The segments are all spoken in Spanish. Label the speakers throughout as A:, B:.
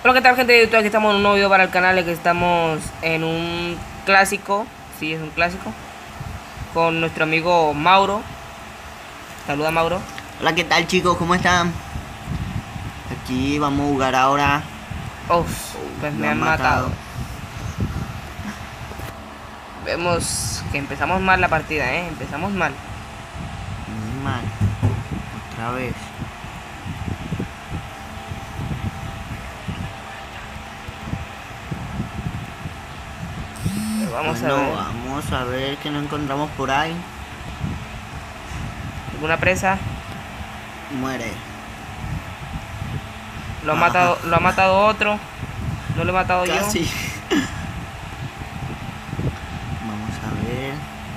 A: Hola, ¿qué tal, gente de YouTube? Aquí estamos en un nuevo video para el canal. Aquí estamos en un clásico. Sí, es un clásico. Con nuestro amigo Mauro. Saluda, Mauro.
B: Hola, ¿qué tal, chicos? ¿Cómo están? Aquí vamos a jugar ahora.
A: Pues
B: Lo
A: me
B: han
A: han matado.
B: matado.
A: Vemos que empezamos mal la partida, empezamos mal.
B: Muy mal. Otra vez.
A: Pero vamos a
B: Bueno,
A: ver.
B: vamos a ver qué nos encontramos por ahí.
A: ¿Alguna presa?
B: Muere.
A: Lo ha matado otro. No lo he matado yo.
B: Casi. Vamos a ver.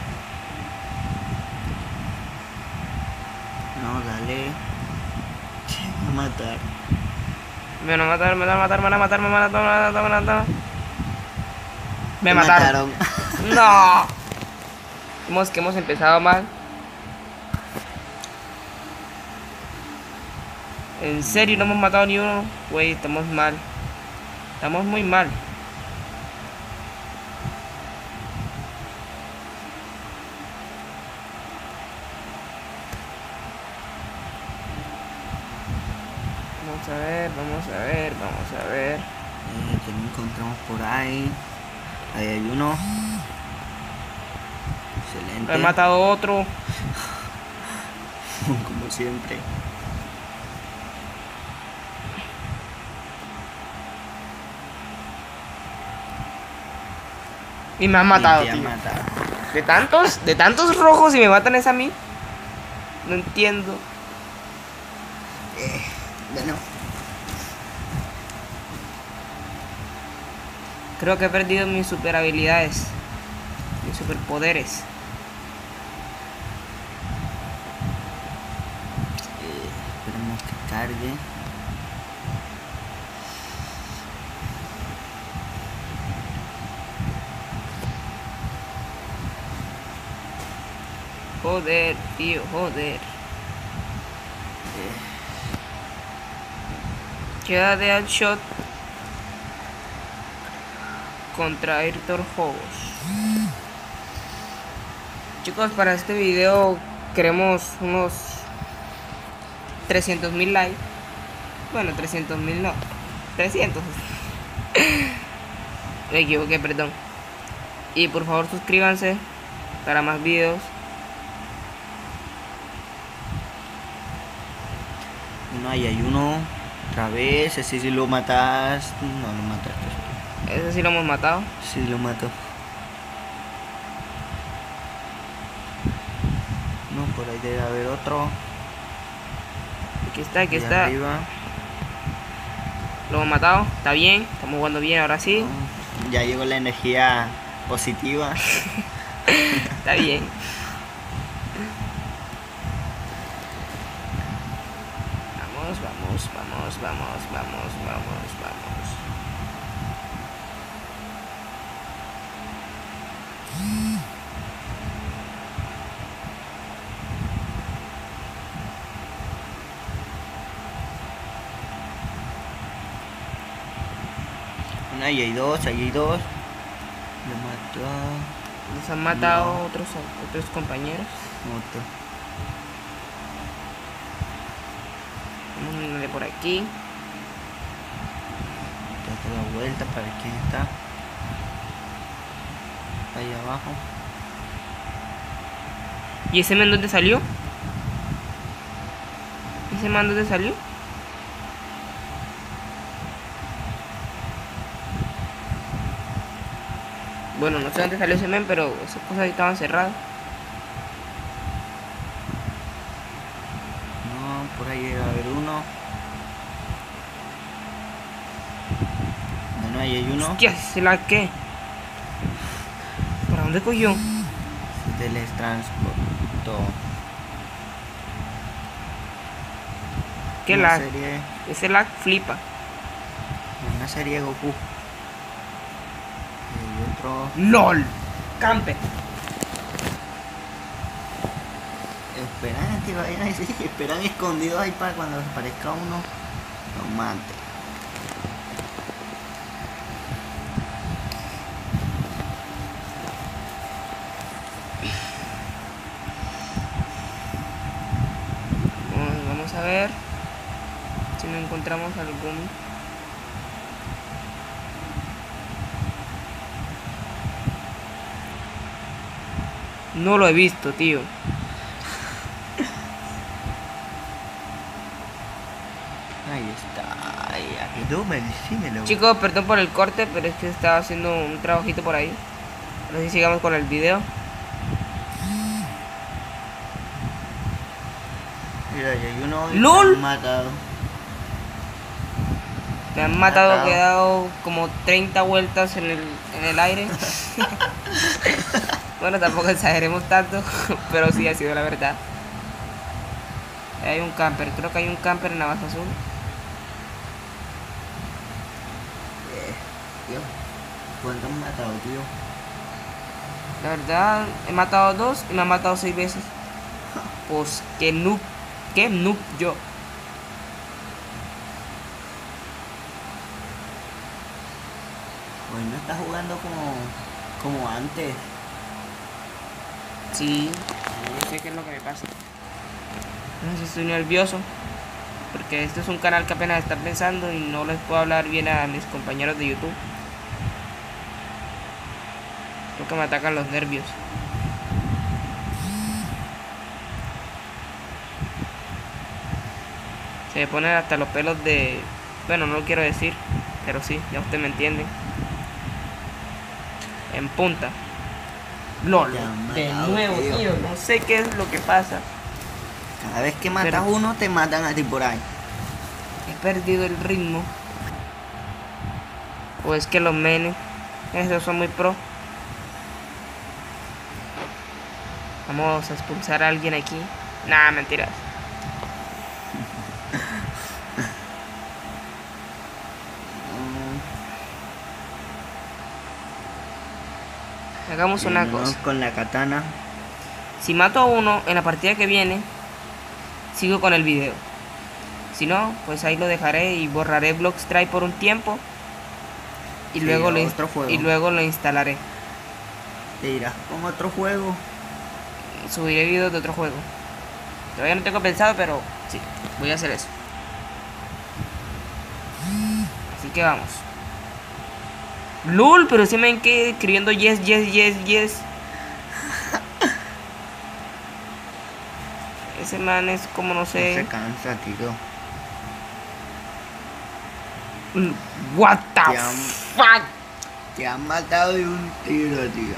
B: No, dale. Va a matar.
A: Me van a matar, me van a matar, me van a matar, me van a matar, me van a matar, me van a matar. Me
B: Te
A: mataron. No. Vemos que hemos empezado mal. En serio, no hemos matado ni uno. Güey, estamos mal. Estamos muy mal. Vamos a ver, vamos a ver, vamos a ver.
B: ¿Qué nos encontramos por ahí? Ahí hay uno. Excelente.
A: Lo he matado otro.
B: Como siempre.
A: Y me han matado,
B: Y te han
A: tío.
B: matado.
A: De tantos rojos y me matan es a mí. No entiendo.
B: Bueno.
A: Creo que he perdido mis super habilidades. Mis superpoderes.
B: Esperemos que cargue.
A: Joder, tío, joder. Queda de headshot contra Ayrton Jogos. Chicos, para este video queremos unos 300.000 likes. Bueno, 300.000 no, 300. Me equivoqué, perdón. Y por favor suscríbanse para más videos.
B: Bueno, ahí hay uno. Otra vez. Ese sí lo matas. No lo mataste.
A: Ese sí lo hemos matado.
B: Sí lo mato. No, por ahí debe haber otro.
A: Aquí está, aquí
B: Allá
A: está.
B: arriba.
A: Lo hemos matado. Está bien. Estamos jugando bien ahora sí.
B: No, ya llegó la energía positiva.
A: Está bien. Vamos, vamos, vamos, vamos, vamos, vamos, vamos.
B: Bueno, ahí hay dos, ahí hay dos. Lo mató.
A: Nos han matado
B: No.
A: otros compañeros.
B: Otro.
A: Vamos a darle por aquí.
B: Date la vuelta para ver quién está. Ahí abajo.
A: ¿Y ese man dónde salió? ¿Ese man dónde salió? Bueno, no sé dónde salió ese man, pero esas cosas estaban cerradas.
B: No, por ahí debe haber uno. Bueno, ahí hay uno.
A: Hostia, ¿se la qué? ¿Para dónde cogió?
B: Se teletransportó.
A: ¿Qué
B: Una
A: lag?
B: serie.
A: Ese lag flipa.
B: Una serie de Goku. Y otro.
A: LOL. Camper.
B: Esperan que vayan ahí, sí, esperan escondidos ahí para cuando aparezca uno. Lo mate.
A: Vamos a ver si no encontramos algún... No lo he visto, tío.
B: Ahí está. Ahí quedó, decímelo.
A: Chicos, perdón por el corte, pero es que estaba haciendo un trabajito por ahí. No sé si sigamos con el video.
B: Mira, y hay uno
A: ¡Lol!
B: que han matado.
A: Me han matado, que he dado como 30 vueltas en el aire. Bueno, tampoco exageremos tanto, pero sí ha sido la verdad. Hay un camper, creo que hay un camper en la base azul.
B: Tío, ¿cuántos han matado, tío?
A: La verdad, he matado 2 y me han matado 6 veces. Pues qué noob yo.
B: Pues no está jugando como antes.
A: Sí, no sé qué es lo que me pasa. No sé, estoy nervioso. Porque este es un canal que apenas está pensando y no les puedo hablar bien a mis compañeros de YouTube. Creo que me atacan los nervios. Se me ponen hasta los pelos de... Bueno, no lo quiero decir, pero sí, ya usted me entiende. En punta. LOL. De nuevo, tío. No sé qué es lo que pasa.
B: Cada vez que matas uno, te matan a ti por ahí.
A: He perdido el ritmo. O es que los menes, esos son muy pro. Vamos a expulsar a alguien aquí. Nah, mentiras. Hagamos una cosa.
B: Con la katana.
A: Si mato a uno en la partida que viene, sigo con el video. Si no, pues ahí lo dejaré y borraré Bloxtry por un tiempo. Y, sí, luego lo instalaré.
B: ¿Te irás con otro juego?
A: Subiré videos de otro juego. Todavía no tengo pensado, pero sí, voy a hacer eso. Así que vamos. LOL, pero si me ven que escribiendo yes. Ese man es como no sé.
B: No se cansa, tío.
A: What the fuck.
B: Te han matado de un tiro, tío.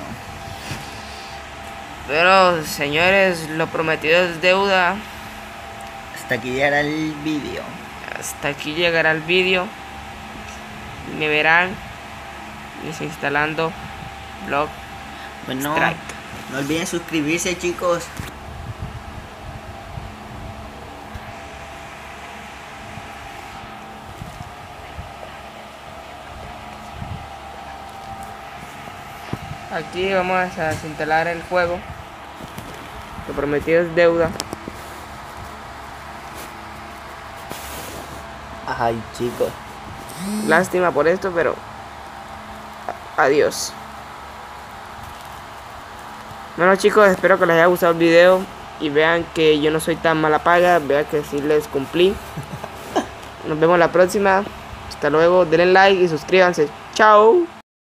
A: Pero señores, lo prometido es deuda.
B: Hasta aquí llegará el vídeo.
A: Hasta aquí llegará el vídeo. Me verán desinstalando Bloxtry.
B: Bueno, no olviden suscribirse, chicos.
A: Aquí vamos a desinstalar el juego. Lo prometido es deuda.
B: Ay, chicos.
A: Lástima por esto, pero adiós. Bueno, chicos, espero que les haya gustado el video y vean que yo no soy tan mala paga, vean que sí les cumplí. Nos vemos la próxima. Hasta luego, denle like y suscríbanse. Chao.